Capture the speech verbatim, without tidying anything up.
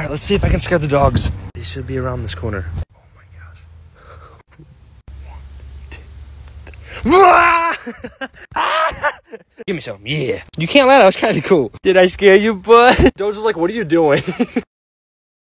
right, let's see if I can scare the dogs. They should be around this corner. Oh my gosh. Give me some, yeah. You can't let out, that was kind of cool. Did I scare you, bud? Dozer's like, what are you doing?